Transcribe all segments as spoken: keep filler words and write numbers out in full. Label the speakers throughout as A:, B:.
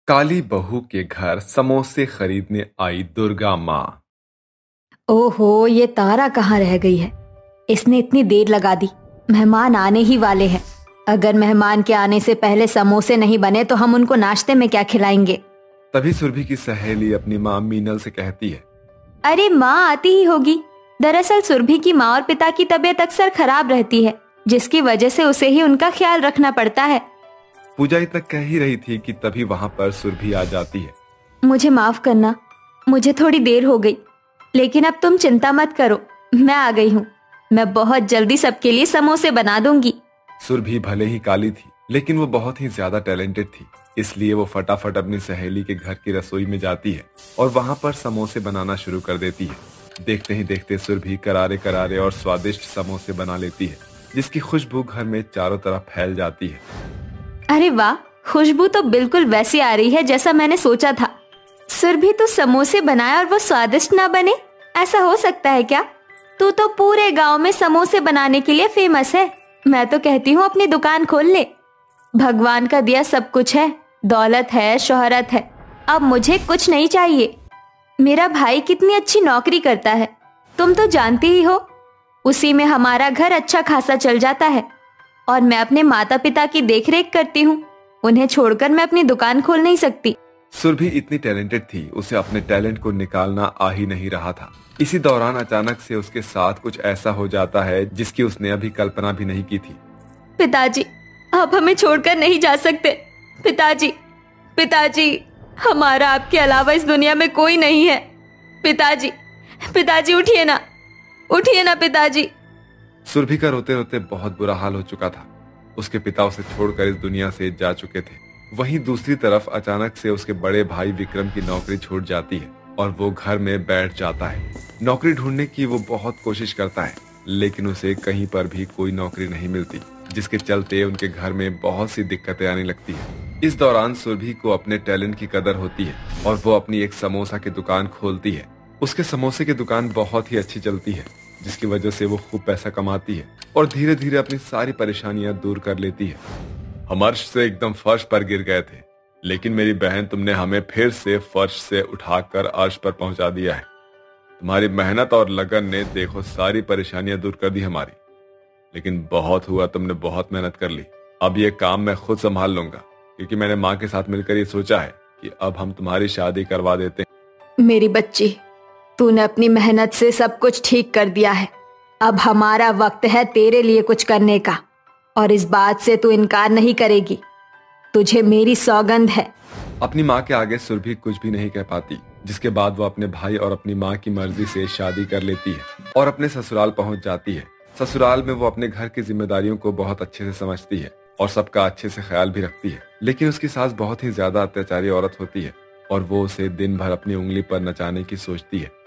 A: काली बहू के घर समोसे खरीदने आई दुर्गा माँ।
B: ओहो, ये तारा कहाँ रह गई है? इसने इतनी देर लगा दी। मेहमान आने ही वाले हैं। अगर मेहमान के आने से पहले समोसे नहीं बने तो हम उनको नाश्ते में क्या खिलाएंगे?
A: तभी सुरभि की सहेली अपनी माँ मीनल से कहती है,
B: अरे माँ आती ही होगी। दरअसल सुरभि की माँ और पिता की तबीयत अक्सर खराब रहती है, जिसकी वजह से उसे ही उनका ख्याल रखना पड़ता है।
A: पूजा तक कह ही रही थी कि तभी वहाँ पर सुरभि आ जाती है।
B: मुझे माफ करना, मुझे थोड़ी देर हो गई, लेकिन अब तुम चिंता मत करो, मैं आ गई हूँ। मैं बहुत जल्दी सबके लिए समोसे बना दूंगी।
A: सुरभि भले ही काली थी, लेकिन वो बहुत ही ज्यादा टैलेंटेड थी, इसलिए वो फटाफट अपनी सहेली के घर की रसोई में जाती है और वहाँ पर समोसे बनाना शुरू कर देती है। देखते ही देखते सुरभि करारे करारे और स्वादिष्ट समोसे बना लेती है, जिसकी खुशबू घर में चारों तरफ फैल जाती है।
B: अरे वाह, खुशबू तो बिल्कुल वैसी आ रही है जैसा मैंने सोचा था। सुरभि तो समोसे बनाए और वो स्वादिष्ट ना बने, ऐसा हो सकता है क्या? तू तो पूरे गांव में समोसे बनाने के लिए फेमस है। मैं तो कहती हूँ अपनी दुकान खोल ले। भगवान का दिया सब कुछ है, दौलत है, शोहरत है, अब मुझे कुछ नहीं चाहिए। मेरा भाई कितनी अच्छी नौकरी करता है, तुम तो जानती ही हो। उसी में हमारा घर अच्छा खासा चल जाता है और मैं अपने माता पिता की देखरेख करती हूँ। उन्हें छोड़कर मैं अपनी दुकान खोल नहीं सकती।
A: सुरभि इतनी टैलेंटेड थी, उसे अपने टैलेंट को निकालना आ ही नहीं रहा था। इसी दौरान अचानक से उसके साथ कुछ ऐसा हो जाता है जिसकी उसने अभी कल्पना भी नहीं की थी।
B: पिताजी, आप हमें छोड़कर नहीं जा सकते। पिताजी, पिताजी, हमारा आपके अलावा इस दुनिया में कोई नहीं है। पिताजी, पिताजी उठिए ना, उठिए ना पिताजी।
A: सुरभि का रोते रोते बहुत बुरा हाल हो चुका था। उसके पिता उसे छोड़कर इस दुनिया से जा चुके थे। वहीं दूसरी तरफ अचानक से उसके बड़े भाई विक्रम की नौकरी छूट जाती है और वो घर में बैठ जाता है। नौकरी ढूंढने की वो बहुत कोशिश करता है, लेकिन उसे कहीं पर भी कोई नौकरी नहीं मिलती, जिसके चलते उनके घर में बहुत सी दिक्कतें आने लगती है। इस दौरान सुरभि को अपने टैलेंट की कदर होती है और वो अपनी एक समोसा की दुकान खोलती है। उसके समोसे की दुकान बहुत ही अच्छी चलती है, जिसकी वजह से वो खूब पैसा कमाती है और धीरे धीरे अपनी सारी परेशानियां दूर कर लेती है। हम अर्श से एकदम फर्श पर गिर गए थे, लेकिन मेरी बहन तुमने हमें फिर से फर्श से उठाकर अर्श पर पहुंचा दिया है। तुम्हारी मेहनत और लगन ने देखो सारी परेशानियां दूर कर दी हमारी। लेकिन बहुत हुआ, तुमने बहुत मेहनत कर ली। अब ये काम मैं खुद संभाल लूंगा, क्योंकि मैंने माँ के साथ मिलकर ये सोचा है कि अब हम तुम्हारी शादी करवा देते हैं।
B: मेरी बच्ची, तूने अपनी मेहनत से सब कुछ ठीक कर दिया है। अब हमारा वक्त है तेरे लिए कुछ करने का, और इस बात से तू इनकार नहीं करेगी। तुझे मेरी सौगंध है।
A: अपनी माँ के आगे सुरभि कुछ भी नहीं कह पाती, जिसके बाद वो अपने भाई और अपनी माँ की मर्जी से शादी कर लेती है और अपने ससुराल पहुंच जाती है। ससुराल में वो अपने घर की जिम्मेदारियों को बहुत अच्छे से समझती है और सबका अच्छे से ख्याल भी रखती है। लेकिन उसकी सास बहुत ही ज्यादा अत्याचारी औरत होती है और वो उसे दिन भर अपनी उंगली पर नचाने की सोचती है।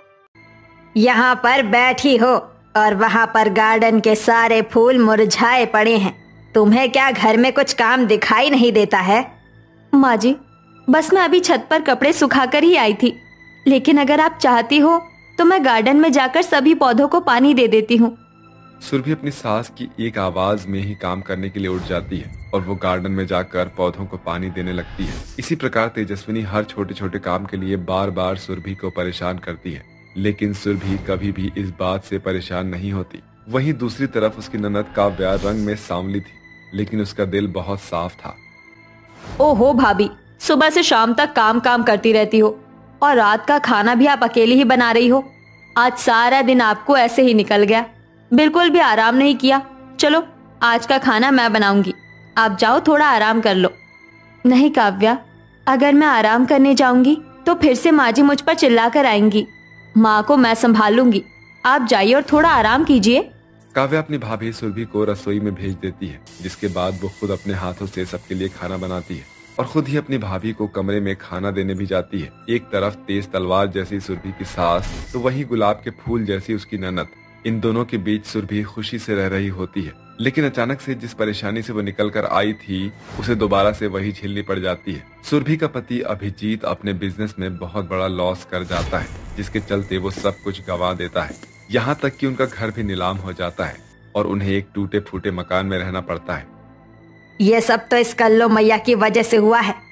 B: यहाँ पर बैठी हो और वहाँ पर गार्डन के सारे फूल मुरझाए पड़े हैं। तुम्हें क्या घर में कुछ काम दिखाई नहीं देता है? माँ जी, बस मैं अभी छत पर कपड़े सुखाकर ही आई थी, लेकिन अगर आप चाहती हो तो मैं गार्डन में जाकर सभी पौधों को पानी दे देती हूँ।
A: सुरभि अपनी सास की एक आवाज में ही काम करने के लिए उठ जाती है और वो गार्डन में जाकर पौधों को पानी देने लगती है। इसी प्रकार तेजस्विनी हर छोटे छोटे काम के लिए बार बार सुरभि को परेशान करती है, लेकिन सुरभि कभी भी इस बात से परेशान नहीं होती। वहीं दूसरी तरफ उसकी ननद काव्या रंग में सांवली थी, लेकिन उसका दिल बहुत साफ था।
B: ओहो भाभी, सुबह से शाम तक काम काम करती रहती हो और रात का खाना भी आप अकेली ही बना रही हो। आज सारा दिन आपको ऐसे ही निकल गया, बिल्कुल भी आराम नहीं किया। चलो, आज का खाना मैं बनाऊंगी, आप जाओ थोड़ा आराम कर लो। नहीं काव्या, अगर मैं आराम करने जाऊंगी तो फिर से माँ जी मुझ पर चिल्ला कर आएंगी। माँ को मैं संभालूंगी, आप जाइए और थोड़ा आराम कीजिए।
A: काव्या अपनी भाभी सुरभि को रसोई में भेज देती है, जिसके बाद वो खुद अपने हाथों से सबके लिए खाना बनाती है और खुद ही अपनी भाभी को कमरे में खाना देने भी जाती है। एक तरफ तेज तलवार जैसी सुरभि की सास, तो वहीं गुलाब के फूल जैसी उसकी ननद। इन दोनों के बीच सुरभि खुशी से रह रही होती है, लेकिन अचानक से जिस परेशानी से वो निकल कर आई थी, उसे दोबारा से वही झेलनी पड़ जाती है। सुरभि का पति अभिजीत अपने बिजनेस में बहुत बड़ा लॉस कर जाता है, जिसके चलते वो सब कुछ गंवा देता है। यहाँ तक कि उनका घर भी नीलाम हो जाता है और उन्हें एक टूटे फूटे मकान में रहना पड़ता है।
B: ये सब तो इस कल्लो मैया की वजह से हुआ है।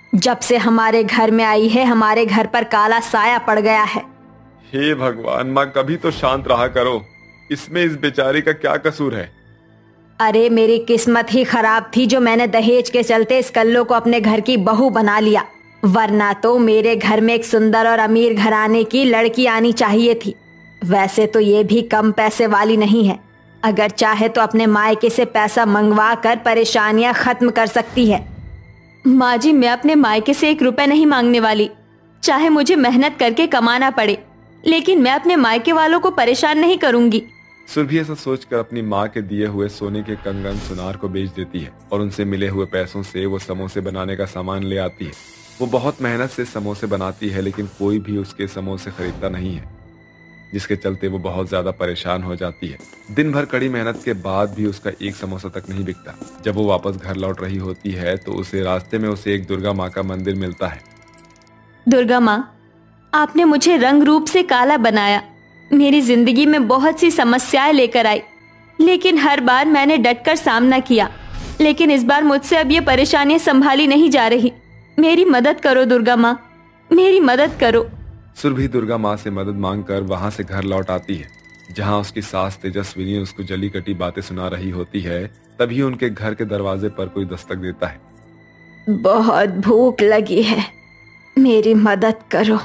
B: जब से हमारे घर में आई है हमारे घर पर काला साया पड़ गया है।
A: हे भगवान, माँ कभी तो शांत रहा करो। इसमें इस बेचारी का क्या कसूर है?
B: अरे मेरी किस्मत ही खराब थी जो मैंने दहेज के चलते इस कल्लो को अपने घर की बहू बना लिया, वरना तो मेरे घर में एक सुंदर और अमीर घराने की लड़की आनी चाहिए थी। वैसे तो ये भी कम पैसे वाली नहीं है, अगर चाहे तो अपने मायके से पैसा मंगवा कर परेशानियां खत्म कर सकती है। माँ जी, मैं अपने मायके से एक रुपए नहीं मांगने वाली, चाहे मुझे मेहनत करके कमाना पड़े, लेकिन मैं अपने मायके वालों को परेशान नहीं करूंगी।
A: सुरभि ऐसा सोचकर अपनी माँ के दिए हुए सोने के कंगन सुनार को बेच देती है और उनसे मिले हुए पैसों से वो समोसे बनाने का सामान ले आती है। वो बहुत मेहनत से समोसे बनाती है, लेकिन कोई भी उसके समोसे खरीदता नहीं है, जिसके चलते वो बहुत ज्यादा परेशान हो जाती है। दिन भर कड़ी मेहनत के बाद भी उसका एक समोसा तक नहीं बिकता। जब वो वापस घर लौट रही होती है तो उसे रास्ते में उसे एक दुर्गा माँ का मंदिर मिलता है।
B: दुर्गा माँ, आपने मुझे रंग रूप से काला बनाया, मेरी जिंदगी में बहुत सी समस्याएं लेकर आई, लेकिन हर बार मैंने डटकर सामना किया, लेकिन इस बार मुझसे अब ये परेशानियां संभाली नहीं जा रही। मेरी मदद करो दुर्गा माँ, मेरी मदद करो।
A: सुरभि दुर्गा माँ से मदद मांगकर वहां से घर लौट आती है, जहां उसकी सास तेजस्विनी उसको जली कटी बातें सुना रही होती है। तभी उनके घर के दरवाजे पर कोई दस्तक देता है।
B: बहुत भूख लगी है, मेरी मदद करो,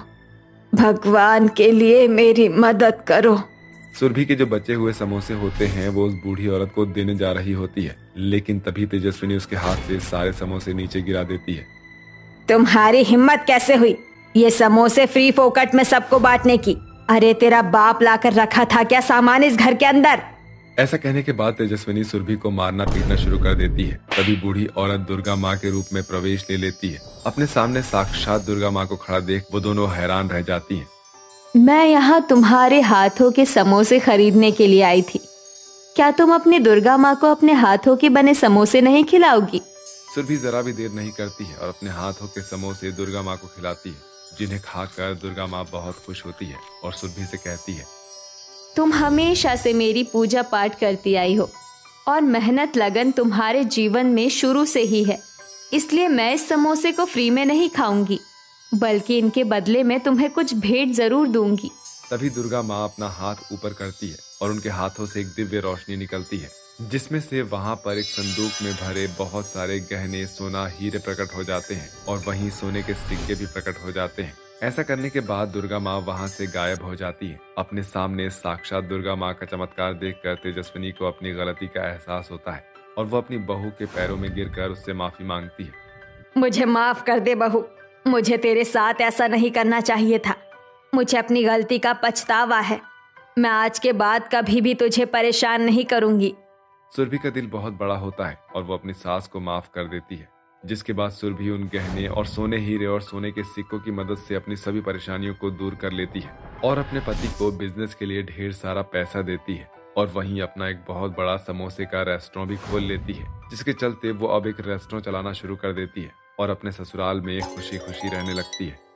B: भगवान के लिए मेरी मदद करो।
A: सुरभि के जो बचे हुए समोसे होते हैं वो उस बूढ़ी औरत को देने जा रही होती है, लेकिन तभी तेजस्विनी उसके हाथ से सारे समोसे नीचे गिरा देती है।
B: तुम्हारी हिम्मत कैसे हुई ये समोसे फ्री फोकट में सबको बांटने की? अरे तेरा बाप लाकर रखा था क्या सामान इस घर के अंदर?
A: ऐसा कहने के बाद तेजस्विनी सुरभि को मारना पीटना शुरू कर देती है। तभी बूढ़ी औरत दुर्गा माँ के रूप में प्रवेश ले लेती है। अपने सामने साक्षात दुर्गा माँ को खड़ा देख वो दोनों हैरान रह जाती हैं।
B: मैं यहाँ तुम्हारे हाथों के समोसे खरीदने के लिए आई थी, क्या तुम अपनी दुर्गा माँ को अपने हाथों के बने समोसे नहीं खिलाओगी?
A: सुरभि जरा भी देर नहीं करती है और अपने हाथों के समोसे दुर्गा माँ को खिलाती है, जिन्हें खाकर दुर्गा माँ बहुत खुश होती है और सुरभि से कहती है,
B: तुम हमेशा से मेरी पूजा पाठ करती आई हो और मेहनत लगन तुम्हारे जीवन में शुरू से ही है, इसलिए मैं इस समोसे को फ्री में नहीं खाऊंगी, बल्कि इनके बदले में तुम्हें कुछ भेंट जरूर दूंगी।
A: तभी दुर्गा माँ अपना हाथ ऊपर करती है और उनके हाथों से एक दिव्य रोशनी निकलती है, जिसमें से वहां पर एक संदूक में भरे बहुत सारे गहने, सोना, हीरे प्रकट हो जाते हैं और वहीं सोने के सिक्के भी प्रकट हो जाते हैं। ऐसा करने के बाद दुर्गा माँ वहां से गायब हो जाती है। अपने सामने साक्षात दुर्गा माँ का चमत्कार देखकर तेजस्विनी को अपनी गलती का एहसास होता है और वो अपनी बहू के पैरों में गिरकर उससे माफी मांगती है।
B: मुझे माफ कर दे बहू, मुझे तेरे साथ ऐसा नहीं करना चाहिए था, मुझे अपनी गलती का पछतावा है, मैं आज के बाद कभी भी तुझे परेशान नहीं करूंगी।
A: सुरभि का दिल बहुत बड़ा होता है और वो अपनी सास को माफ कर देती है, जिसके बाद सुरभि उन गहने और सोने, हीरे और सोने के सिक्कों की मदद से अपनी सभी परेशानियों को दूर कर लेती है और अपने पति को बिजनेस के लिए ढेर सारा पैसा देती है और वहीं अपना एक बहुत बड़ा समोसे का रेस्टोरेंट भी खोल लेती है, जिसके चलते वो अब एक रेस्टोरेंट चलाना शुरू कर देती है और अपने ससुराल में खुशी खुशी रहने लगती है।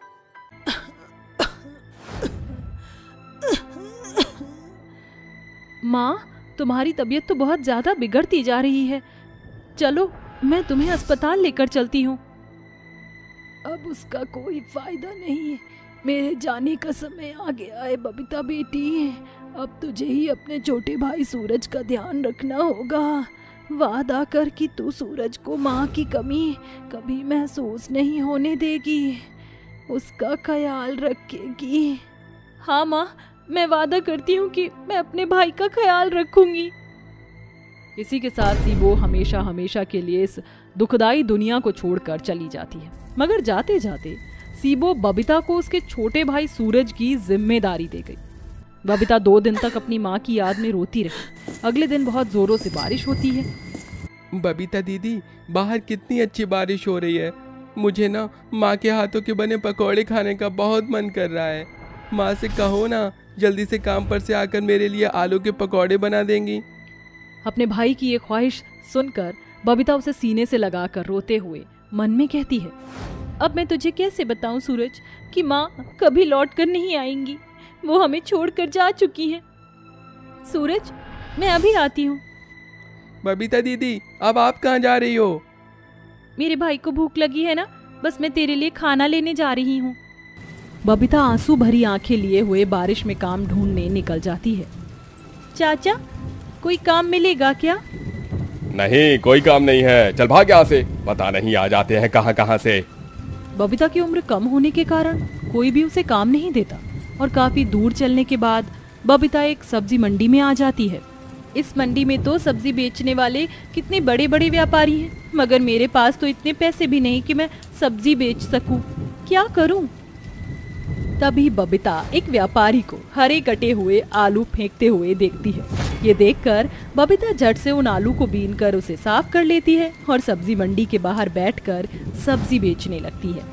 C: माँ, तुम्हारी तबीयत तो बहुत ज्यादा बिगड़ती जा रही है, चलो मैं तुम्हें अस्पताल लेकर चलती हूँ। अब उसका कोई फायदा नहीं है, मेरे जाने का समय आ गया है बबीता बेटी, अब तुझे ही अपने छोटे भाई सूरज का ध्यान रखना होगा। वादा कर कि तू सूरज को माँ की कमी कभी महसूस नहीं होने देगी, उसका ख्याल रखेगी। हाँ माँ, मैं वादा करती हूँ कि मैं अपने भाई का ख्याल रखूंगी। इसी के साथ सीबो हमेशा हमेशा के लिए इस दुखदाई दुनिया को छोड़कर चली जाती है। मगर जाते जाते सीबो बबीता को उसके छोटे भाई सूरज की जिम्मेदारी दे गई। बबीता दो दिन तक अपनी माँ की याद में रोती रही। अगले दिन बहुत जोरों से बारिश होती है।
D: बबीता दीदी, बाहर कितनी अच्छी बारिश हो रही है, मुझे ना माँ के हाथों के बने पकौड़े खाने का बहुत मन कर रहा है। माँ से कहो ना जल्दी से काम पर से आकर मेरे लिए आलू के पकौड़े बना देंगी।
C: अपने भाई की ये ख्वाहिश सुनकर बबीता उसे सीने से लगाकर रोते हुए मन में कहती है, अब मैं तुझे कैसे बताऊं सूरज कि माँ कभी लौट कर नहीं आएंगी, वो हमें छोड़कर जा चुकी हैं। सूरज, मैं अभी आती हूँ।
D: बबीता दीदी, अब आप कहाँ जा रही हो?
C: मेरे भाई को भूख लगी है ना, बस मैं तेरे लिए खाना लेने जा रही हूँ। बबीता आंसू भरी आंखें लिए हुए बारिश में काम ढूंढने निकल जाती है। चाचा, कोई काम मिलेगा क्या?
E: नहीं, कोई काम नहीं है, चल भाग यहाँ से, पता नहीं आ जाते हैं कहाँ कहाँ से।
C: बबीता की उम्र कम होने के कारण कोई भी उसे काम नहीं देता और काफी दूर चलने के बाद बबीता एक सब्जी मंडी में आ जाती है। इस मंडी में तो सब्जी बेचने वाले कितने बड़े बड़े व्यापारी हैं, मगर मेरे पास तो इतने पैसे भी नहीं कि मैं सब्जी बेच सकूं। क्या करूं? तभी बबीता एक व्यापारी को हरे कटे हुए आलू फेंकते हुए देखती है। ये देखकर बबीता झट से उन आलू को बीनकर उसे साफ कर लेती है और सब्जी मंडी के बाहर बैठकर सब्जी बेचने लगती है।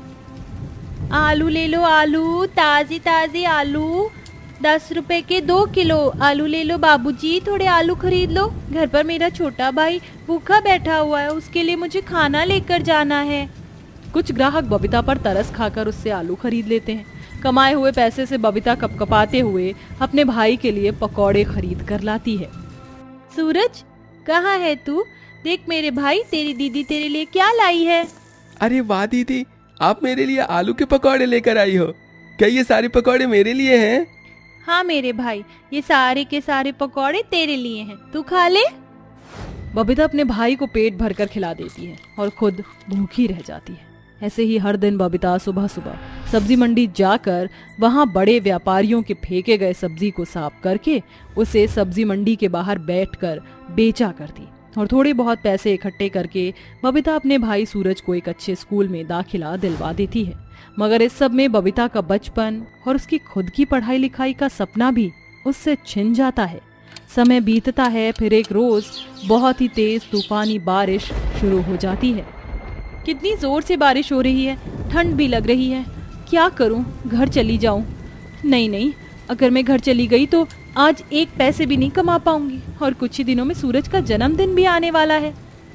C: आलू ले लो, आलू ताजी ताजी आलू, दस रुपए के दो किलो आलू ले लो बाबूजी, थोड़े आलू खरीद लो, घर पर मेरा छोटा भाई भूखा बैठा हुआ है, उसके लिए मुझे खाना लेकर जाना है। कुछ ग्राहक बबीता पर तरस खाकर उससे आलू खरीद लेते हैं। कमाए हुए पैसे से बबीता कपकपाते हुए अपने भाई के लिए पकौड़े खरीद कर लाती है। सूरज, कहाँ है तू? देख मेरे भाई, तेरी दीदी तेरे लिए क्या लाई है।
D: अरे वाह दीदी, आप मेरे लिए आलू के पकौड़े लेकर आई हो। क्या ये सारे पकौड़े मेरे लिए हैं?
C: हाँ मेरे भाई, ये सारे के सारे पकौड़े तेरे लिए हैं, तू खा ले। बबीता अपने भाई को पेट भरकर खिला देती है और खुद भूखी रह जाती है। ऐसे ही हर दिन बबीता सुबह सुबह सब्जी मंडी जाकर वहां बड़े व्यापारियों के फेंके गए सब्जी को साफ करके उसे सब्जी मंडी के बाहर बैठकर बेचा करती और थोड़े बहुत पैसे इकट्ठे करके बबीता अपने भाई सूरज को एक अच्छे स्कूल में दाखिला दिलवा देती है। मगर इस सब में बबीता का बचपन और उसकी खुद की पढ़ाई लिखाई का सपना भी उससे छिन जाता है। समय बीतता है, फिर एक रोज बहुत ही तेज तूफानी बारिश शुरू हो जाती है। कितनी जोर से बारिश हो रही है, ठंड भी लग रही है। क्या करूं? घर चली जाऊं? नहीं नहीं, अगर मैं घर चली गई तो आज एक पैसे भी नहीं कमा पाऊंगी और कुछ ही दिनों में सूरज का जन्मदिन भी आने वाला है।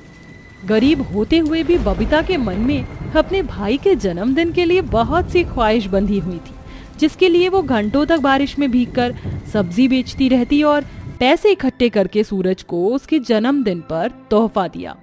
C: गरीब होते हुए भी बबीता के मन में अपने भाई के जन्मदिन के लिए बहुत सी ख्वाहिश बंधी हुई थी, जिसके लिए वो घंटों तक बारिश में भीगकर सब्जी बेचती रहती और पैसे इकट्ठे करके सूरज को उसके जन्मदिन पर तोहफा दिया।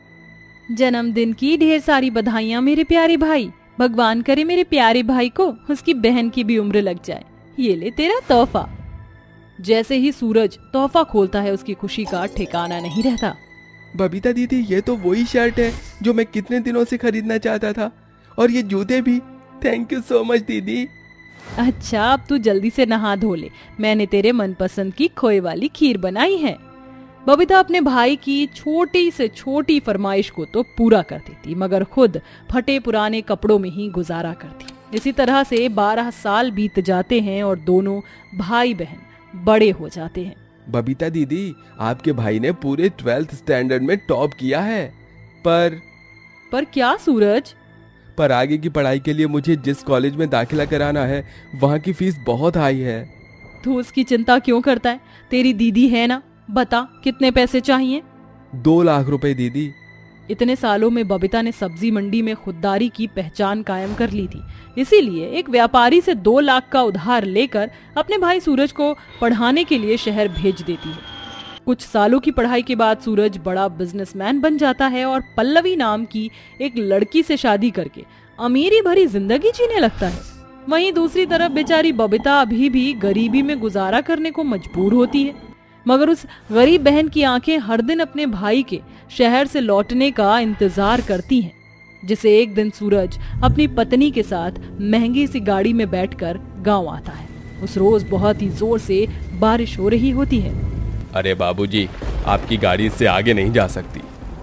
C: जन्मदिन की ढेर सारी बधाइयां मेरे प्यारे भाई। भगवान करे मेरे प्यारे भाई को उसकी बहन की भी उम्र लग जाए। ये ले तेरा तोहफा। जैसे ही सूरज तोहफा खोलता है, उसकी खुशी का ठिकाना नहीं रहता।
D: बबीता दीदी, ये तो वही शर्ट है जो मैं कितने दिनों से खरीदना चाहता था, और ये जूते भी। थैंक यू सो मच दीदी।
C: अच्छा, अब तू जल्दी से नहा धो ले, मैंने तेरे मनपसंद की खोए वाली खीर बनाई है। बबीता अपने भाई की छोटी से छोटी फरमाइश को तो पूरा कर देती, मगर खुद फटे पुराने कपड़ों में ही गुजारा करती। इसी तरह से बारह साल बीत जाते हैं और दोनों भाई बहन बड़े हो जाते हैं।
D: बबीता दीदी, आपके भाई ने पूरे ट्वेल्थ स्टैंडर्ड में टॉप किया है, पर
C: पर क्या सूरज?
D: पर आगे की पढ़ाई के लिए मुझे जिस कॉलेज में दाखिला कराना है, वहाँ की फीस बहुत हाई है।
C: तू उसकी चिंता क्यों करता है? तेरी दीदी है ना, बता कितने पैसे चाहिए?
D: दो लाख रुपए दीदी।
C: इतने सालों में बबीता ने सब्जी मंडी में खुददारी की पहचान कायम कर ली थी, इसीलिए एक व्यापारी से दो लाख का उधार लेकर अपने भाई सूरज को पढ़ाने के लिए शहर भेज देती है। कुछ सालों की पढ़ाई के बाद सूरज बड़ा बिजनेसमैन बन जाता है और पल्लवी नाम की एक लड़की से शादी करके अमीरी भरी जिंदगी जीने लगता है। वहीं दूसरी तरफ बेचारी बबीता अभी भी गरीबी में गुजारा करने को मजबूर होती है, मगर उस गरीब बहन की आंखें हर दिन अपने भाई के शहर से लौटने का इंतजार करती हैं, जिसे एक दिन सूरज अपनी पत्नी के साथ महंगी सी गाड़ी में बैठकर गांव आता है। उस रोज बहुत ही जोर से बारिश हो रही होती है।
E: अरे बाबूजी, आपकी गाड़ी इससे आगे नहीं जा सकती।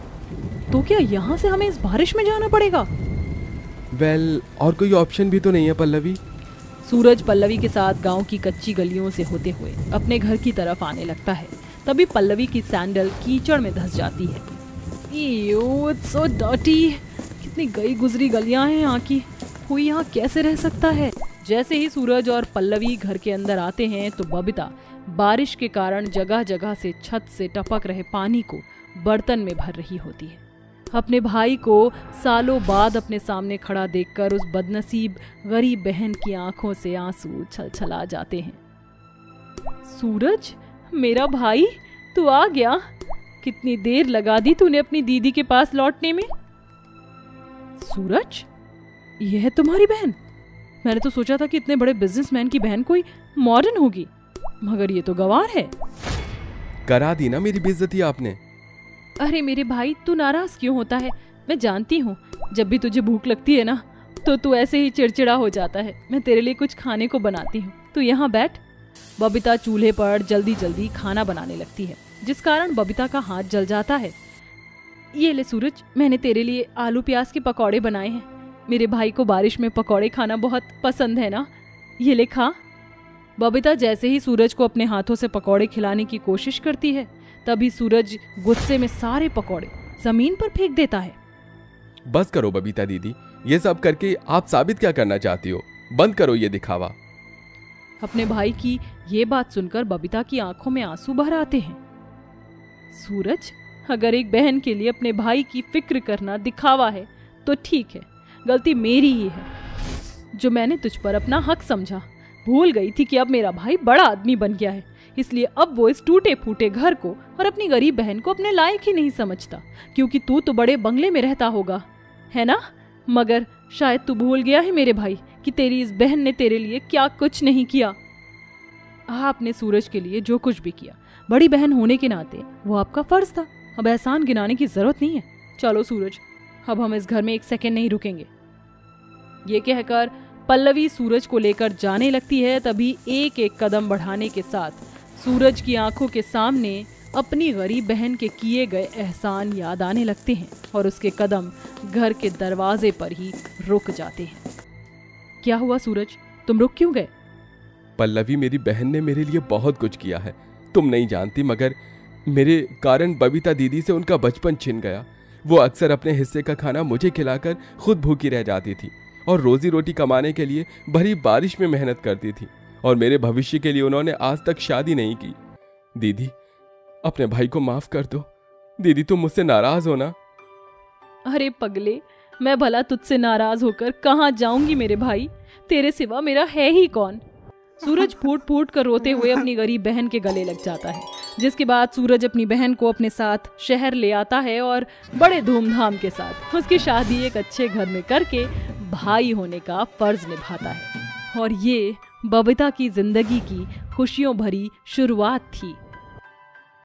C: तो क्या यहाँ से हमें इस बारिश में जाना पड़ेगा?
D: वेल, और कोई ऑप्शन भी तो नहीं है पल्लवी।
C: सूरज पल्लवी के साथ गांव की कच्ची गलियों से होते हुए अपने घर की तरफ आने लगता है। तभी पल्लवी की सैंडल कीचड़ में धंस जाती है। Ew, it's so dirty। कितनी गई गुजरी गलियां हैं यहाँ की, कोई यहाँ कैसे रह सकता है? जैसे ही सूरज और पल्लवी घर के अंदर आते हैं तो बबीता बारिश के कारण जगह जगह से छत से टपक रहे पानी को बर्तन में भर रही होती है। अपने भाई को सालों बाद अपने सामने खड़ा देखकर उस बदनसीब गरीब बहन की आंखों से आंसू छलछला जाते हैं। सूरज, मेरा भाई, तू आ गया। कितनी देर लगा दी तूने अपनी दीदी के पास लौटने में। सूरज, यह है तुम्हारी बहन? मैंने तो सोचा था कि इतने बड़े बिजनेसमैन की बहन कोई मॉडर्न होगी, मगर ये तो गंवार है।
D: करा दी ना मेरी बेइज्जती आपने।
C: अरे मेरे भाई, तू नाराज क्यों होता है? मैं जानती हूँ, जब भी तुझे भूख लगती है ना तो तू ऐसे ही चिड़चिड़ा हो जाता है। मैं तेरे लिए कुछ खाने को बनाती हूँ, तू यहाँ बैठ। बबीता चूल्हे पर जल्दी जल्दी खाना बनाने लगती है, जिस कारण बबीता का हाथ जल जाता है। ये ले सूरज, मैंने तेरे लिए आलू प्याज के पकौड़े बनाए हैं। मेरे भाई को बारिश में पकौड़े खाना बहुत पसंद है ना, ये ले खा। बबीता जैसे ही सूरज को अपने हाथों से पकौड़े खिलाने की कोशिश करती है, तभी सूरज गुस्से में सारे पकौड़े जमीन पर फेंक देता है।
D: बस करो बबीता दीदी, ये सब करके आप साबित क्या करना चाहती हो? बंद करो ये दिखावा।
C: अपने भाई की ये बात सुनकर बबीता की आंखों में आंसू भर आते हैं। सूरज, अगर एक बहन के लिए अपने भाई की फिक्र करना दिखावा है तो ठीक है, गलती मेरी ही है जो मैंने तुझ पर अपना हक समझा। भूल गई थी कि अब मेरा भाई बड़ा आदमी बन गया है, इसलिए अब वो इस टूटे फूटे घर को और अपनी गरीब बहन को अपने लायक ही नहीं समझता, क्योंकि तू तो बड़े बंगले में रहता होगा, है ना? मगर शायद तू भूल गया है मेरे भाई कि तेरी इस बहन ने तेरे लिए क्या कुछ नहीं किया। आपने सूरज के लिए जो कुछ भी किया, बड़ी बहन होने के नाते वो आपका फर्ज था। अब एहसान गिनाने की जरूरत नहीं है। चलो सूरज, अब हम इस घर में एक सेकंड नहीं रुकेंगे। ये कहकर पल्लवी सूरज को लेकर जाने लगती है। तभी एक एक कदम बढ़ाने के साथ सूरज की आंखों के सामने अपनी गरीब बहन के किए गए एहसान याद आने लगते हैं और उसके कदम घर के दरवाजे पर ही रुक जाते हैं। क्या हुआ सूरज, तुम रुक क्यों गए?
D: पल्लवी, मेरी बहन ने मेरे लिए बहुत कुछ किया है, तुम नहीं जानती, मगर मेरे कारण बबीता दीदी से उनका बचपन छिन गया। वो अक्सर अपने हिस्से का खाना मुझे खिलाकर खुद भूखी रह जाती थी और रोजी रोटी कमाने के लिए भरी बारिश में मेहनत करती थी, और मेरे भविष्य के लिए उन्होंने आज तक शादी नहीं की। दीदी, अपने भाई को माफ कर दो। दीदी, तुम मुझसे नाराज हो ना?
C: अरे पगले, मैं भला तुझसे नाराज होकर कहाँ जाऊंगी मेरे भाई, तेरे सिवा मेरा है ही कौन। सूरज फूट फूट कर रोते हुए अपनी गरीब बहन के गले लग जाता है, जिसके बाद सूरज अपनी बहन को अपने साथ शहर ले आता है और बड़े धूमधाम के साथ उसकी शादी एक अच्छे घर में करके भाई होने का फर्ज निभाता है। और ये बबीता की जिंदगी की खुशियों भरी शुरुआत थी।